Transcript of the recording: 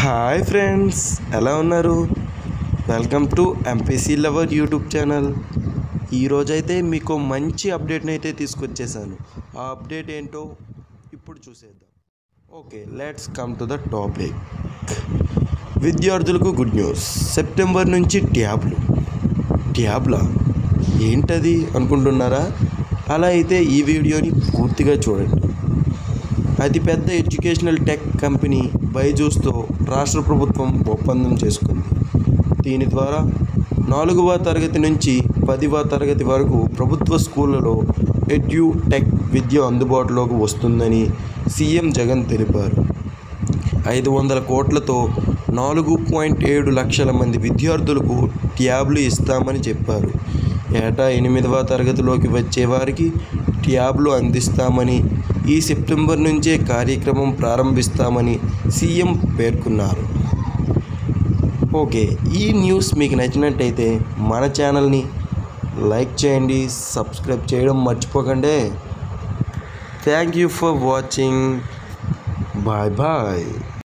Hi friends, ఎలా ఉన్నారు? Welcome to MPC lover YouTube channel. ఈరోజైతే మీకు మంచి అప్డేట్ని అయితే తీసుకొచ్చేసాను. ఆ అప్డేట్ ఏంటో ఇప్పుడు చూసేద్దాం. Okay, let's come to the topic. విద్యార్థులకు గుడ్ న్యూస్. సెప్టెంబర్ నుంచి ట్యాబ్లా ఏంటది అనుకుంటున్నారా? అలా అయితే ఈ వీడియోని పూర్తిగా చూడండి. అతిపెద్ద ఎడ్యుకేషనల్ టెక్ కంపెనీ బైజూస్తో రాష్ట్ర ప్రభుత్వం ఒప్పందం చేసుకుంది. దీని ద్వారా 4వ తరగతి నుంచి 10వ తరగతి వరకు ప్రభుత్వ స్కూళ్ళలో ఎడ్యుటెక్ విద్య అందుబాటులోకి వస్తుందని సీఎం జగన్ తెలిపారు. 500 కోట్లతో 4.7 లక్షల మంది విద్యార్థులకు ట్యాబ్లు ఇస్తామని చెప్పారు. ఏటా 8వ తరగతిలోకి వచ్చే వారికి ట్యాబ్లు అందిస్తామని, ఈ సెప్టెంబర్ నుంచే కార్యక్రమం ప్రారంభిస్తామని సీఎం పేర్కొన్నారు. ఓకే, ఈ న్యూస్ మీకు నచ్చినట్టయితే మన ఛానల్ని లైక్ చేయండి, సబ్స్క్రైబ్ చేయడం మర్చిపోకండి. Thank you for watching. Bye bye.